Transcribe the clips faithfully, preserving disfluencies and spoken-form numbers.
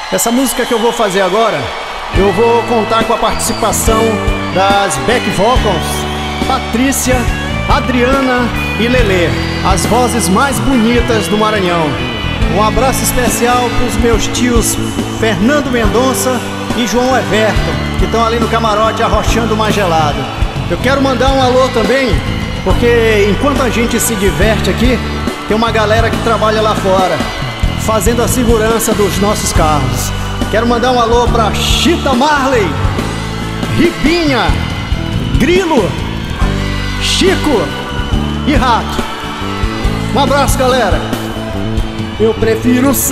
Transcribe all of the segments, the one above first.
Essa música que eu vou fazer agora, eu vou contar com a participação das back vocals Patrícia, Adriana e Lelê, as vozes mais bonitas do Maranhão. Um abraço especial para os meus tios Fernando Mendonça e João Everton, que estão ali no camarote arrochando uma gelada. Eu quero mandar um alô também, porque enquanto a gente se diverte aqui, tem uma galera que trabalha lá fora, fazendo a segurança dos nossos carros. Quero mandar um alô pra Chita Marley, Ribinha, Grilo, Chico e Rato. Um abraço, galera. Eu prefiro ser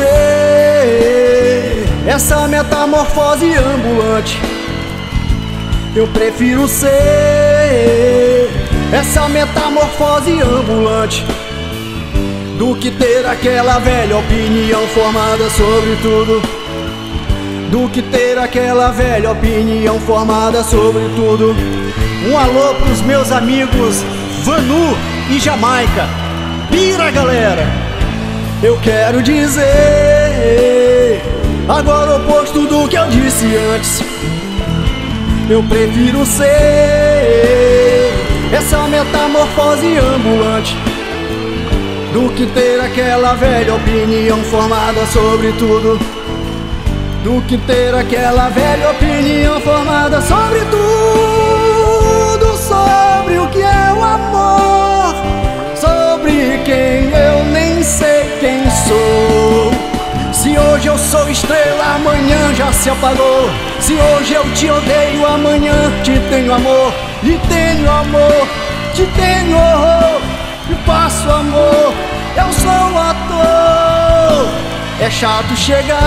essa metamorfose ambulante. Eu prefiro ser essa metamorfose ambulante do que ter aquela velha opinião formada sobre tudo. Do que ter aquela velha opinião formada sobre tudo. Um alô pros meus amigos Vanu e Jamaica. Pira, galera! Eu quero dizer agora o oposto do que eu disse antes. Eu prefiro ser essa metamorfose ambulante do que ter aquela velha opinião formada sobre tudo. Do que ter aquela velha opinião formada sobre tudo. Sobre o que é o amor, sobre quem eu nem sei quem sou. Se hoje eu sou estrela, amanhã já se apagou. Se hoje eu te odeio, amanhã te tenho amor. E tenho amor, te tenho horror. E passo amor, eu sou um ator. É chato chegar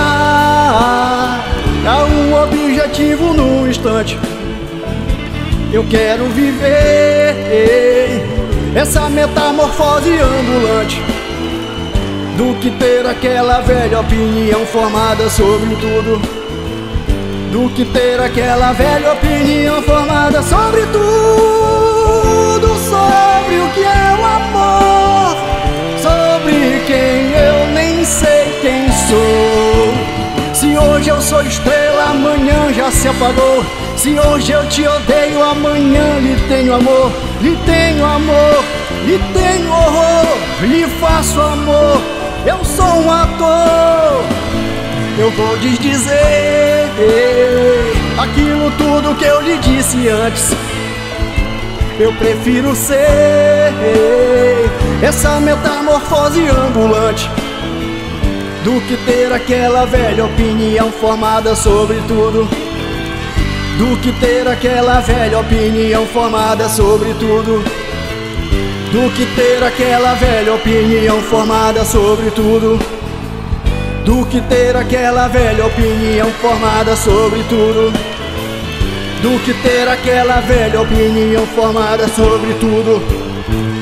a um objetivo num instante. Eu quero viver essa metamorfose ambulante do que ter aquela velha opinião formada sobre tudo. Do que ter aquela velha opinião formada sobre tudo. Sobre o que é o amor, sobre quem eu nem sei quem sou. Se hoje eu sou estrela, amanhã já se apagou. Se hoje eu te odeio, amanhã lhe tenho amor. Lhe tenho amor, lhe tenho horror. Lhe faço amor, eu sou um ator. Eu vou desdizer aquilo tudo que eu lhe disse antes. Eu prefiro ser essa metamorfose ambulante do que ter aquela velha opinião formada sobre tudo. Do que ter aquela velha opinião formada sobre tudo. Do que ter aquela velha opinião formada sobre tudo. Do que ter aquela velha opinião formada sobre tudo. Do que ter aquela velha opinião formada sobre tudo.